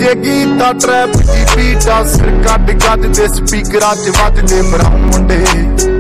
DJ गीता trap की बीटा सिर कट गज दे स्पीकरां च वजदे ब्राउन मुंडे